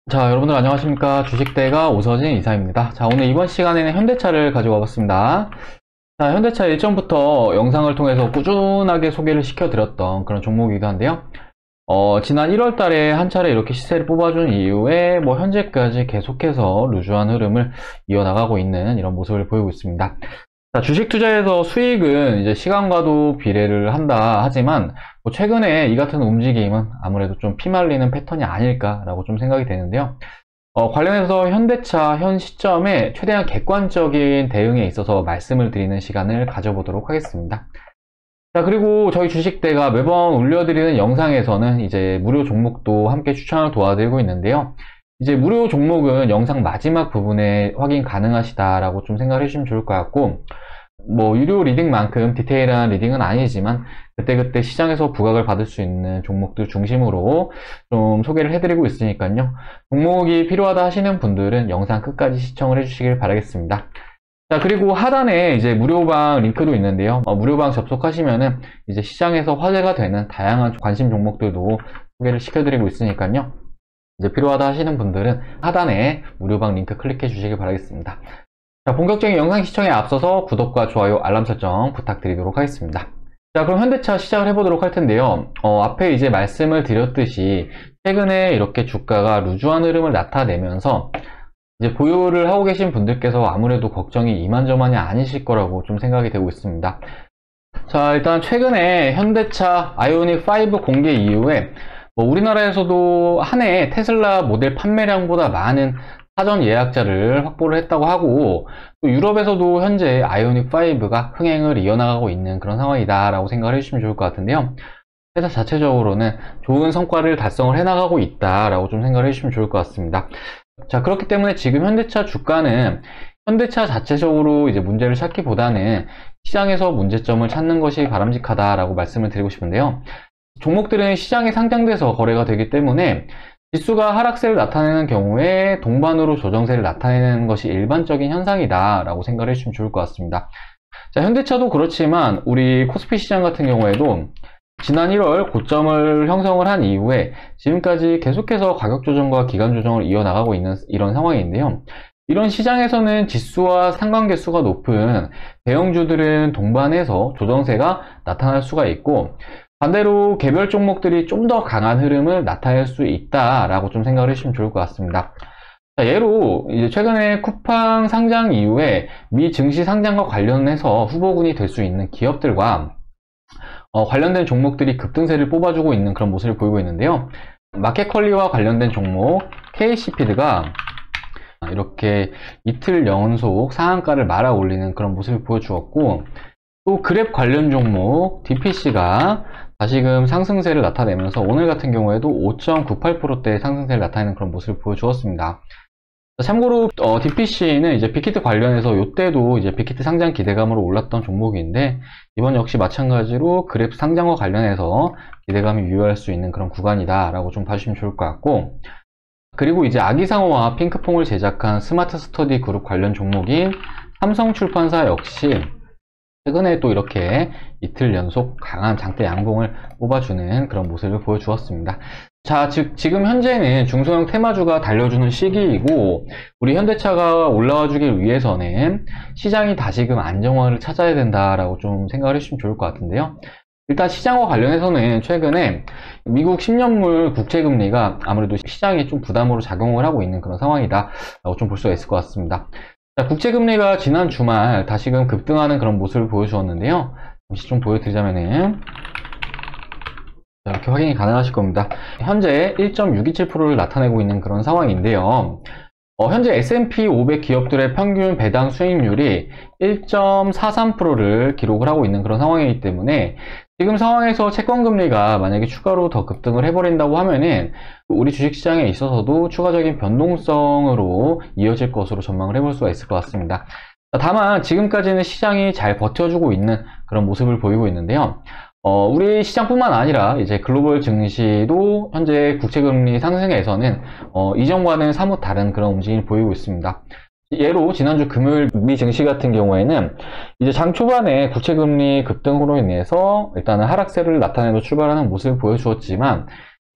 자, 여러분들 안녕하십니까. 주식대가 오서진 이사입니다. 자, 오늘 이번 시간에는 현대차를 가지고 와봤습니다. 자, 현대차 일전부터 영상을 통해서 꾸준하게 소개를 시켜드렸던 그런 종목이기도 한데요. 지난 1월 달에 한 차례 이렇게 시세를 뽑아준 이후에 현재까지 계속해서 루즈한 흐름을 이어나가고 있는 이런 모습을 보이고 있습니다. 자, 주식 투자에서 수익은 이제 시간과도 비례를 한다 하지만 최근에 이 같은 움직임은 아무래도 좀 피말리는 패턴이 아닐까라고 좀 생각이 되는데요. 관련해서 현대차 현 시점에 최대한 객관적인 대응에 있어서 말씀을 드리는 시간을 가져보도록 하겠습니다. 자, 그리고 저희 주식대가 매번 올려드리는 영상에서는 이제 무료 종목도 함께 추천을 도와드리고 있는데요. 이제 무료 종목은 영상 마지막 부분에 확인 가능하시다라고 좀 생각을 해주시면 좋을 것 같고, 유료 리딩만큼 디테일한 리딩은 아니지만 그때그때 시장에서 부각을 받을 수 있는 종목들 중심으로 좀 소개를 해드리고 있으니까요. 종목이 필요하다 하시는 분들은 영상 끝까지 시청을 해주시길 바라겠습니다. 자, 그리고 하단에 이제 무료방 링크도 있는데요. 무료방 접속하시면은 이제 시장에서 화제가 되는 다양한 관심 종목들도 소개를 시켜드리고 있으니까요. 이제 필요하다 하시는 분들은 하단에 무료방 링크 클릭해 주시길 바라겠습니다. 자, 본격적인 영상 시청에 앞서서 구독과 좋아요, 알람 설정 부탁드리도록 하겠습니다. 자, 그럼 현대차 시작을 해보도록 할 텐데요. 앞에 이제 말씀을 드렸듯이 최근에 이렇게 주가가 루즈한 흐름을 나타내면서 이제 보유를 하고 계신 분들께서 아무래도 걱정이 이만저만이 아니실 거라고 좀 생각이 되고 있습니다. 자, 일단 최근에 현대차 아이오닉 5 공개 이후에 우리나라에서도 한 해 테슬라 모델 판매량보다 많은 사전 예약자를 확보를 했다고 하고, 또 유럽에서도 현재 아이오닉 5가 흥행을 이어나가고 있는 그런 상황이다 라고 생각을 해주시면 좋을 것 같은데요. 회사 자체적으로는 좋은 성과를 달성을 해나가고 있다 라고 좀 생각을 해주시면 좋을 것 같습니다. 자, 그렇기 때문에 지금 현대차 주가는 현대차 자체적으로 이제 문제를 찾기보다는 시장에서 문제점을 찾는 것이 바람직하다라고 말씀을 드리고 싶은데요. 종목들은 시장에 상장돼서 거래가 되기 때문에 지수가 하락세를 나타내는 경우에 동반으로 조정세를 나타내는 것이 일반적인 현상이다 라고 생각을 해주시면 좋을 것 같습니다. 자, 현대차도 그렇지만 우리 코스피 시장 같은 경우에도 지난 1월 고점을 형성을 한 이후에 지금까지 계속해서 가격 조정과 기간 조정을 이어나가고 있는 이런 상황인데요. 이런 시장에서는 지수와 상관계수가 높은 대형주들은 동반해서 조정세가 나타날 수가 있고, 반대로 개별 종목들이 좀 더 강한 흐름을 나타낼 수 있다라고 좀 생각을 해주시면 좋을 것 같습니다. 자, 예로 이제 최근에 쿠팡 상장 이후에 미 증시 상장과 관련해서 후보군이 될 수 있는 기업들과 관련된 종목들이 급등세를 뽑아주고 있는 그런 모습을 보이고 있는데요. 마켓컬리와 관련된 종목 KC피드가 이렇게 이틀 연속 상한가를 말아 올리는 그런 모습을 보여주었고, 또 그랩 관련 종목 DPC가 다시금 상승세를 나타내면서 오늘 같은 경우에도 5.98%대의 상승세를 나타내는 그런 모습을 보여주었습니다. 참고로 DPC는 이제 빅히트 관련해서 이때도 이제 빅히트 상장 기대감으로 올랐던 종목인데, 이번 역시 마찬가지로 그랩 상장과 관련해서 기대감이 유효할 수 있는 그런 구간이다 라고 좀 봐주시면 좋을 것 같고, 그리고 이제 아기상어와 핑크퐁을 제작한 스마트 스터디 그룹 관련 종목인 삼성출판사 역시 최근에 또 이렇게 이틀 연속 강한 장대 양봉을 뽑아주는 그런 모습을 보여주었습니다. 자, 지금 현재는 중소형 테마주가 달려주는 시기이고, 우리 현대차가 올라와 주길 위해서는 시장이 다시금 안정화를 찾아야 된다라고 좀 생각을 해주시면 좋을 것 같은데요. 일단 시장과 관련해서는 최근에 미국 10년물 국채금리가 아무래도 시장에 좀 부담으로 작용을 하고 있는 그런 상황이다 라고 좀 볼 수가 있을 것 같습니다. 자, 국채금리가 지난 주말 다시금 급등하는 그런 모습을 보여주었는데요. 잠시 좀 보여드리자면은 이렇게 확인이 가능하실 겁니다. 현재 1.627%를 나타내고 있는 그런 상황인데요. 현재 S&P 500 기업들의 평균 배당 수익률이 1.43%를 기록을 하고 있는 그런 상황이기 때문에 지금 상황에서 채권금리가 만약에 추가로 더 급등을 해버린다고 하면은 우리 주식시장에 있어서도 추가적인 변동성으로 이어질 것으로 전망을 해볼 수가 있을 것 같습니다. 다만 지금까지는 시장이 잘 버텨주고 있는 그런 모습을 보이고 있는데요. 우리 시장뿐만 아니라 이제 글로벌 증시도 현재 국채금리 상승에서는 이전과는 사뭇 다른 그런 움직임을 보이고 있습니다. 예로 지난주 금요일 미 증시 같은 경우에는 이제 장 초반에 국채금리 급등으로 인해서 일단은 하락세를 나타내고 출발하는 모습을 보여주었지만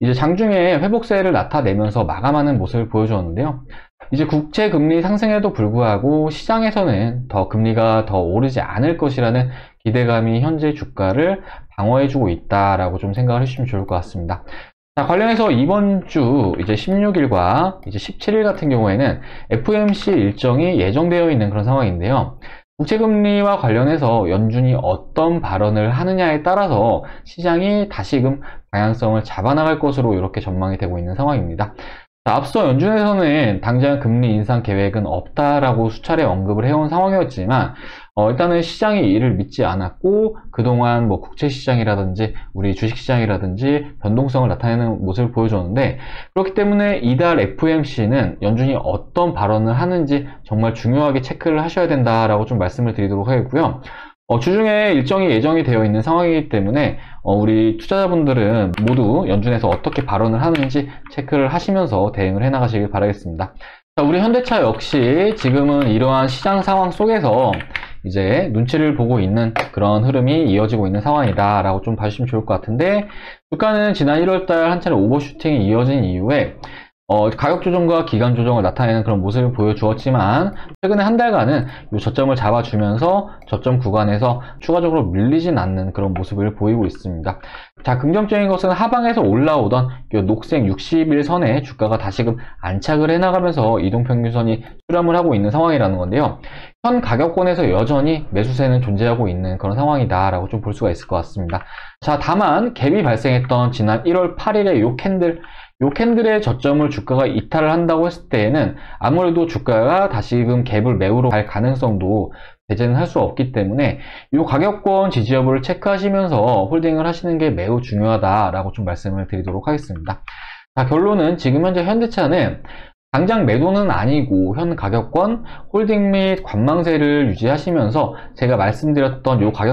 이제 장중에 회복세를 나타내면서 마감하는 모습을 보여주었는데요. 이제 국채 금리 상승에도 불구하고 시장에서는 더 금리가 더 오르지 않을 것이라는 기대감이 현재 주가를 방어해주고 있다라고 좀 생각을 해주시면 좋을 것 같습니다. 자, 관련해서 이번 주 이제 16일과 이제 17일 같은 경우에는 FOMC 일정이 예정되어 있는 그런 상황인데요. 국채금리와 관련해서 연준이 어떤 발언을 하느냐에 따라서 시장이 다시금 방향성을 잡아나갈 것으로 이렇게 전망이 되고 있는 상황입니다. 자, 앞서 연준에서는 당장 금리 인상 계획은 없다라고 수차례 언급을 해온 상황이었지만 일단은 시장이 이를 믿지 않았고 그동안 뭐 국채시장이라든지 우리 주식시장이라든지 변동성을 나타내는 모습을 보여줬는데, 그렇기 때문에 이달 FOMC는 연준이 어떤 발언을 하는지 정말 중요하게 체크를 하셔야 된다라고 좀 말씀을 드리도록 하겠고요. 주중에 일정이 예정이 되어 있는 상황이기 때문에 우리 투자자분들은 모두 연준에서 어떻게 발언을 하는지 체크를 하시면서 대응을 해나가시길 바라겠습니다. 자, 우리 현대차 역시 지금은 이러한 시장 상황 속에서 이제 눈치를 보고 있는 그런 흐름이 이어지고 있는 상황이다 라고 좀 봐주시면 좋을 것 같은데, 주가는 지난 1월달 한 차례 오버슈팅이 이어진 이후에 가격 조정과 기간 조정을 나타내는 그런 모습을 보여주었지만, 최근에 한 달간은 이 저점을 잡아주면서 저점 구간에서 추가적으로 밀리진 않는 그런 모습을 보이고 있습니다. 자, 긍정적인 것은 하방에서 올라오던 녹색 60일선에 주가가 다시금 안착을 해나가면서 이동평균선이 수렴을 하고 있는 상황이라는 건데요. 현 가격권에서 여전히 매수세는 존재하고 있는 그런 상황이다 라고 좀 볼 수가 있을 것 같습니다. 자, 다만 갭이 발생했던 지난 1월 8일의 요 캔들의 저점을 주가가 이탈을 한다고 했을 때에는 아무래도 주가가 다시금 갭을 메우러 갈 가능성도 배제는 할 수 없기 때문에 이 가격권 지지 여부를 체크하시면서 홀딩을 하시는 게 매우 중요하다라고 좀 말씀을 드리도록 하겠습니다. 자, 결론은 지금 현재 현대차는 당장 매도는 아니고 현 가격권 홀딩 및 관망세를 유지하시면서 제가 말씀드렸던 요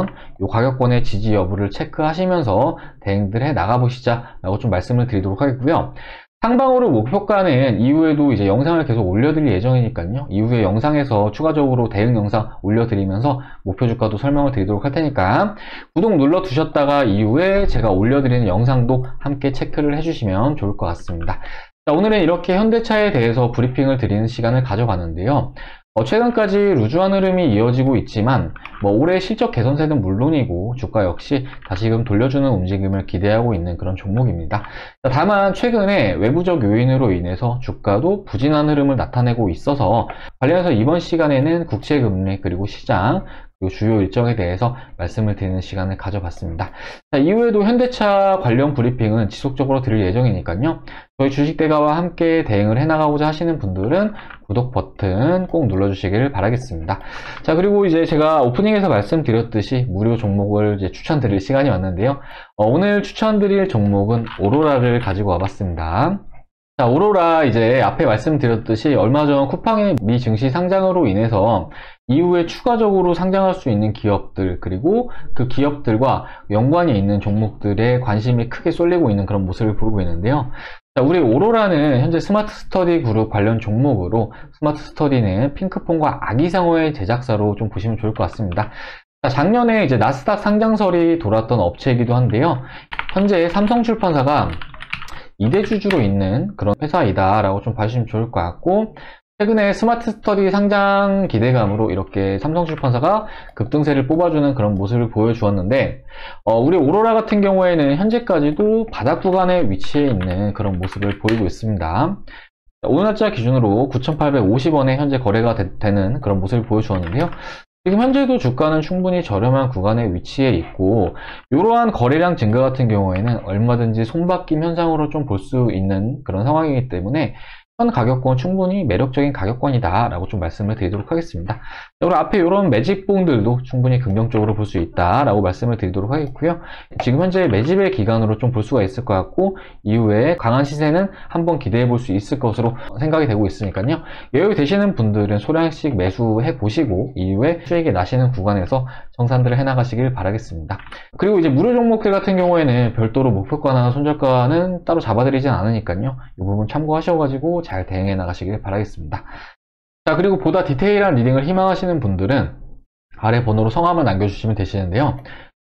가격권의 지지 여부를 체크하시면서 대응들 해 나가보시자 라고 좀 말씀을 드리도록 하겠고요. 상방으로 목표가는 이후에도 이제 영상을 계속 올려드릴 예정이니까요. 이후에 영상에서 추가적으로 대응 영상 올려드리면서 목표 주가도 설명을 드리도록 할 테니까 구독 눌러 두셨다가 이후에 제가 올려드리는 영상도 함께 체크를 해주시면 좋을 것 같습니다. 자, 오늘은 이렇게 현대차에 대해서 브리핑을 드리는 시간을 가져봤는데요. 최근까지 루즈한 흐름이 이어지고 있지만 올해 실적 개선세는 물론이고 주가 역시 다시금 돌려주는 움직임을 기대하고 있는 그런 종목입니다. 자, 다만 최근에 외부적 요인으로 인해서 주가도 부진한 흐름을 나타내고 있어서 관련해서 이번 시간에는 국채금리 그리고 시장 그리고 주요 일정에 대해서 말씀을 드리는 시간을 가져봤습니다. 자, 이후에도 현대차 관련 브리핑은 지속적으로 드릴 예정이니까요. 저희 주식대가와 함께 대응을 해나가고자 하시는 분들은 구독 버튼 꼭 눌러주시길 바라겠습니다. 자, 그리고 이제 제가 오프닝에서 말씀드렸듯이 무료 종목을 이제 추천드릴 시간이 왔는데요. 오늘 추천드릴 종목은 오로라를 가지고 와봤습니다. 자, 오로라 이제 앞에 말씀드렸듯이 얼마 전 쿠팡의 미 증시 상장으로 인해서 이후에 추가적으로 상장할 수 있는 기업들 그리고 그 기업들과 연관이 있는 종목들에 관심이 크게 쏠리고 있는 그런 모습을 보이고 있는데요. 자, 우리 오로라는 현재 스마트 스터디 그룹 관련 종목으로 스마트 스터디는 핑크폰과 아기상어의 제작사로 좀 보시면 좋을 것 같습니다. 자, 작년에 이제 나스닥 상장설이 돌았던 업체이기도 한데요. 현재 삼성출판사가 2대 주주로 있는 그런 회사이다 라고 좀 봐주시면 좋을 것 같고, 최근에 스마트 스터디 상장 기대감으로 이렇게 삼성출판사가 급등세를 뽑아주는 그런 모습을 보여주었는데, 우리 오로라 같은 경우에는 현재까지도 바닥 구간에 위치해 있는 그런 모습을 보이고 있습니다. 오늘 날짜 기준으로 9,850원에 현재 거래가 되는 그런 모습을 보여주었는데요. 지금 현재도 주가는 충분히 저렴한 구간에 위치해 있고, 이러한 거래량 증가 같은 경우에는 얼마든지 손바뀜 현상으로 좀 볼 수 있는 그런 상황이기 때문에 현 가격권 충분히 매력적인 가격권이다 라고 좀 말씀을 드리도록 하겠습니다. 그리고 앞에 이런 매집봉들도 충분히 긍정적으로 볼 수 있다 라고 말씀을 드리도록 하겠고요. 지금 현재 매집의 기간으로 좀 볼 수가 있을 것 같고, 이후에 강한 시세는 한번 기대해 볼 수 있을 것으로 생각이 되고 있으니까요. 여유 되시는 분들은 소량씩 매수해 보시고 이후에 수익이 나시는 구간에서 정산들을 해나가시길 바라겠습니다. 그리고 이제 무료 종목들 같은 경우에는 별도로 목표가나 손절가는 따로 잡아드리진 않으니까요. 이 부분 참고하셔가지고 잘 대응해 나가시길 바라겠습니다. 자, 그리고 보다 디테일한 리딩을 희망하시는 분들은 아래 번호로 성함을 남겨주시면 되시는데요.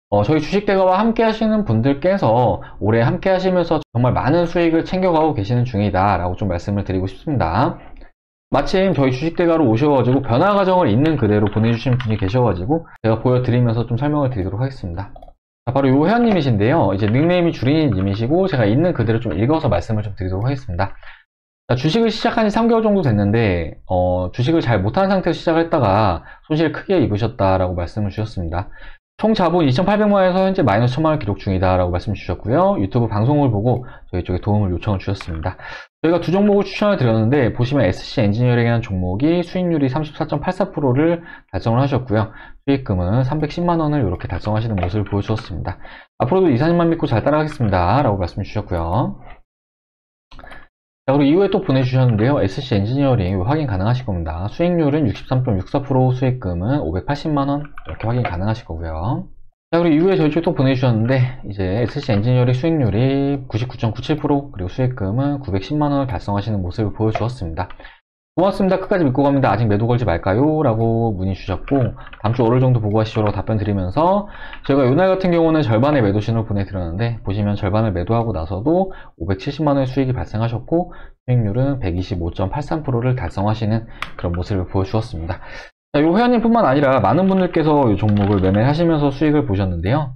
저희 주식대가와 함께 하시는 분들께서 올해 함께 하시면서 정말 많은 수익을 챙겨가고 계시는 중이다 라고 좀 말씀을 드리고 싶습니다. 마침 저희 주식대가로 오셔가지고 변화 과정을 있는 그대로 보내주신 분이 계셔가지고 제가 보여드리면서 좀 설명을 드리도록 하겠습니다. 자, 바로 요 회원님이신데요. 이제 닉네임이 주린이님이시고 제가 있는 그대로 좀 읽어서 말씀을 좀 드리도록 하겠습니다. 자, 주식을 시작한 지 3개월 정도 됐는데 주식을 잘 못한 상태에서 시작을 했다가 손실을 크게 입으셨다라고 말씀을 주셨습니다. 총 자본 2,800만원에서 현재 마이너스 1,000만원 기록 중이다 라고 말씀 주셨고요. 유튜브 방송을 보고 저희 쪽에 도움을 요청을 주셨습니다. 저희가 두 종목을 추천을 드렸는데 보시면 SC 엔지니어링이라는 종목이 수익률이 34.84%를 달성을 하셨고요. 수익금은 310만원을 이렇게 달성하시는 모습을 보여주었습니다. 앞으로도 이사님만 믿고 잘 따라가겠습니다 라고 말씀 주셨고요. 자, 그리고 이후에 또 보내주셨는데요. SC 엔지니어링 확인 가능하실 겁니다. 수익률은 63.64%, 수익금은 580만원 이렇게 확인 가능하실 거고요. 자, 그리고 이후에 저희 쪽 또 보내주셨는데 이제 SC 엔지니어링 수익률이 99.97% 그리고 수익금은 910만원을 달성하시는 모습을 보여주었습니다. 고맙습니다. 끝까지 믿고 갑니다. 아직 매도 걸지 말까요? 라고 문의 주셨고 다음주 월요일 정도 보고 하시죠 라고 답변 드리면서 저희가 요날 같은 경우는 절반의 매도 신호를 보내드렸는데 보시면 절반을 매도하고 나서도 570만원의 수익이 발생하셨고 수익률은 125.83%를 달성하시는 그런 모습을 보여주었습니다. 자, 요 회원님 뿐만 아니라 많은 분들께서 이 종목을 매매하시면서 수익을 보셨는데요.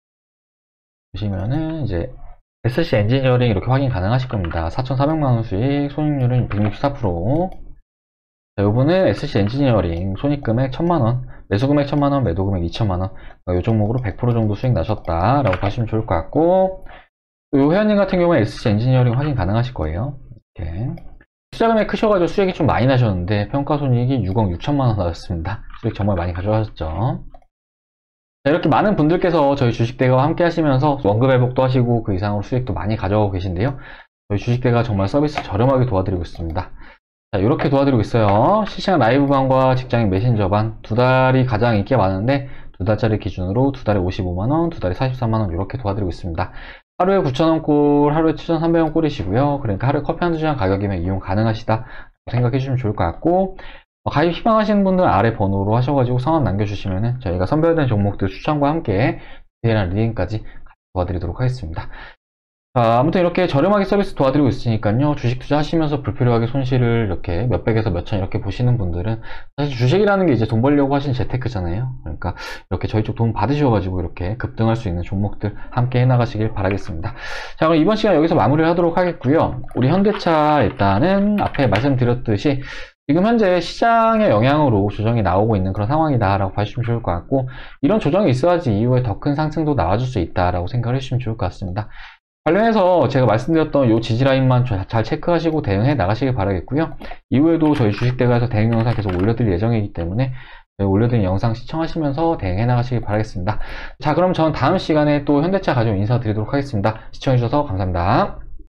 보시면은 이제 SC 엔지니어링 이렇게 확인 가능하실 겁니다. 4,400만원 수익, 손익률은 164%. 자, 요번은 SC 엔지니어링 손익금액 1,000만원, 매수금액 1,000만원, 매도금액 2,000만원. 요 종목으로 100% 정도 수익 나셨다 라고 보시면 좋을 것 같고, 요 회원님 같은 경우에 SC 엔지니어링 확인 가능하실 거예요. 이렇게. 투자금액 크셔가지고 수익이 좀 많이 나셨는데 평가손익이 6억 6천만원 나왔습니다. 수익 정말 많이 가져가셨죠. 자, 이렇게 많은 분들께서 저희 주식대가와 함께 하시면서 원금 회복도 하시고 그 이상으로 수익도 많이 가져가고 계신데요. 저희 주식대가 정말 서비스 저렴하게 도와드리고 있습니다. 자, 이렇게 도와드리고 있어요. 실시간 라이브반과 직장인 메신저반 두 달이 가장 인기가 많은데 두 달짜리 기준으로 두 달에 55만원, 두 달에 43만원 이렇게 도와드리고 있습니다. 하루에 9,000원 꼴, 하루에 7,300원 꼴이시고요. 그러니까 하루에 커피 한두 잔 가격이면 이용 가능하시다 생각해 주시면 좋을 것 같고, 가입 희망하시는 분들은 아래 번호로 하셔가지고 성함 남겨주시면은 저희가 선별된 종목들 추천과 함께 디테일한 리딩까지 도와드리도록 하겠습니다. 자, 아무튼 이렇게 저렴하게 서비스 도와드리고 있으니까요. 주식 투자하시면서 불필요하게 손실을 이렇게 몇백에서 몇천 이렇게 보시는 분들은 사실 주식이라는 게 이제 돈 벌려고 하신 재테크잖아요. 그러니까 이렇게 저희 쪽 도움 받으셔가지고 이렇게 급등할 수 있는 종목들 함께 해나가시길 바라겠습니다. 자, 그럼 이번 시간 여기서 마무리를 하도록 하겠고요. 우리 현대차 일단은 앞에 말씀드렸듯이 지금 현재 시장의 영향으로 조정이 나오고 있는 그런 상황이다 라고 봐주시면 좋을 것 같고, 이런 조정이 있어야지 이후에 더 큰 상승도 나와줄 수 있다 라고 생각을 해주시면 좋을 것 같습니다. 관련해서 제가 말씀드렸던 이 지지라인만 잘 체크하시고 대응해 나가시길 바라겠고요. 이후에도 저희 주식대가에서 대응 영상 계속 올려드릴 예정이기 때문에 올려드린 영상 시청하시면서 대응해 나가시길 바라겠습니다. 자, 그럼 저는 다음 시간에 또 현대차 가지고 인사드리도록 하겠습니다. 시청해주셔서 감사합니다.